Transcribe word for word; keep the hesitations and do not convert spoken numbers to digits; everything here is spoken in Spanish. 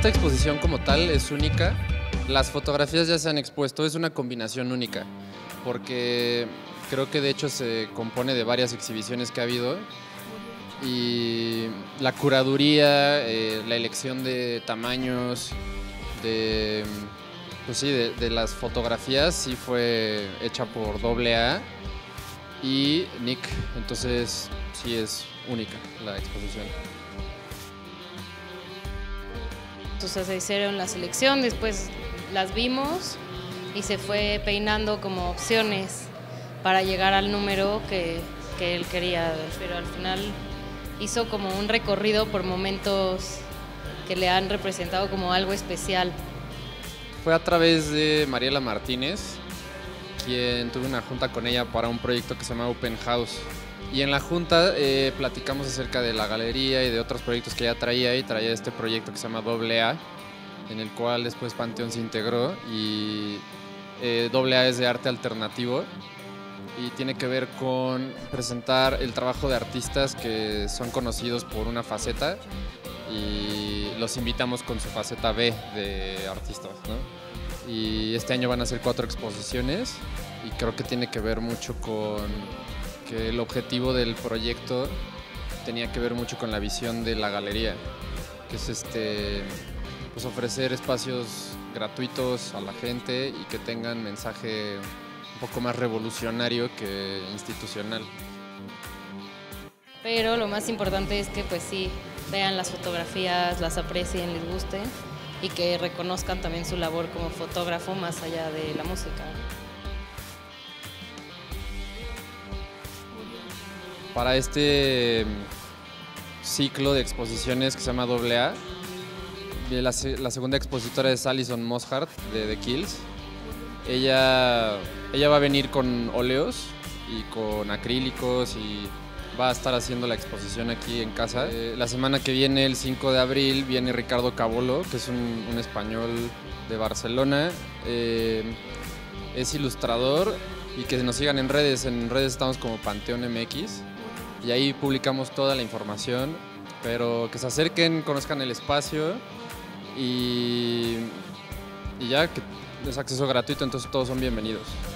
esta exposición como tal es única. Las fotografías ya se han expuesto, es una combinación única, porque creo que de hecho se compone de varias exhibiciones que ha habido y la curaduría, eh, la elección de tamaños, de, pues sí, de, de las fotografías sí fue hecha por doble A y Nick, entonces sí es única la exposición. Entonces se hicieron la selección, después las vimos y se fue peinando como opciones para llegar al número que, que él quería, pero al final hizo como un recorrido por momentos que le han representado como algo especial. Fue a través de Mariela Martínez, quien tuve una junta con ella para un proyecto que se llama Open House. Y en la junta eh, platicamos acerca de la galería y de otros proyectos que ella traía, y traía este proyecto que se llama doble A, en el cual después Panteón se integró, y eh, doble A es de arte alternativo y tiene que ver con presentar el trabajo de artistas que son conocidos por una faceta y los invitamos con su faceta B de artistas, ¿no? Y este año van a ser cuatro exposiciones y creo que tiene que ver mucho con que el objetivo del proyecto tenía que ver mucho con la visión de la galería, que es este, pues ofrecer espacios gratuitos a la gente y que tengan mensaje un poco más revolucionario que institucional. Pero lo más importante es que pues sí, vean las fotografías, las aprecien, les gusten y que reconozcan también su labor como fotógrafo más allá de la música. Para este ciclo de exposiciones que se llama doble A, la, la segunda expositora es Alison Mosshart de The Kills. Ella, ella va a venir con óleos y con acrílicos y va a estar haciendo la exposición aquí en casa. Eh, la semana que viene, el cinco de abril, viene Ricardo Cabolo, que es un, un español de Barcelona. Eh, es ilustrador, y que nos sigan en redes. En redes estamos como Panteón M X y ahí publicamos toda la información, pero que se acerquen, conozcan el espacio y, y ya, que es acceso gratuito, entonces todos son bienvenidos.